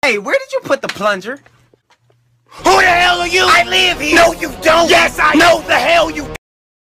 Hey, where did you put the plunger? Who the hell are you? I live here. No, you don't. Yes, I No, the hell you